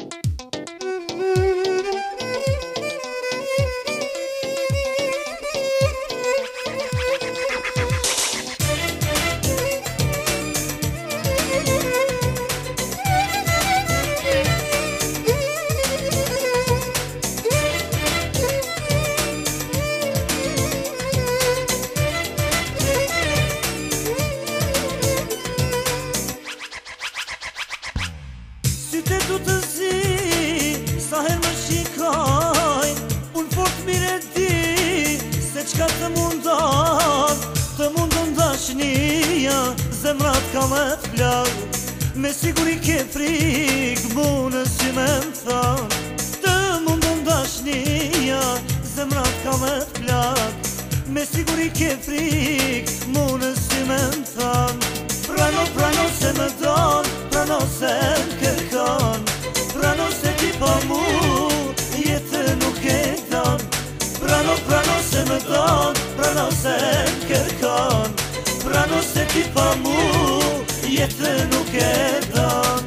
Sytë du të zi, sa her më shikaj, unë fort mire di, se qka të mundon dashnia, zemrat ka me t'plak, me siguri ke frik, mu në sy me m'than, të mundon dashnia, zemrat ka me t'plak, me siguri ke frik, mu në sy me m'than. Prano se më don, prano se m'kërkon, prano se ti pa mu, jetë nuk e don. Prano se më don, prano se m'kërkon, prano se ti pa mu, jetë nuk e don.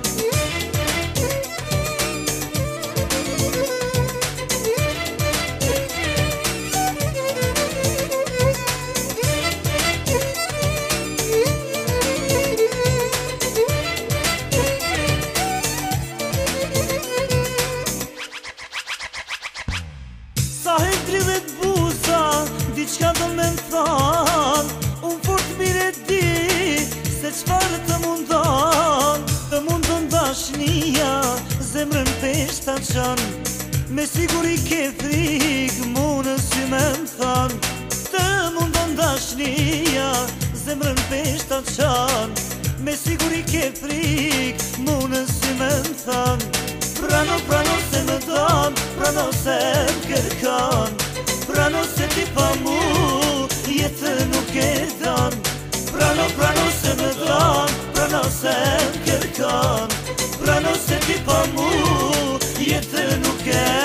Sa he drivet buza, diqka do me m'than, unë fort mire di, se qfarë të mundon dashnia, zemrën pesh t'a qan, me siguri ke frik, mu në sy me m'than, të mundon dashnia, zemrën pesh t'a qan, me siguri ke frik, mu në sy me m'than. Prano se më don, prano se m'kërkon, prano se ti pa mu, jetë nuk e don. Prano se më don, prano se m'kërkon, prano se ti pa mu, jetë nuk e don.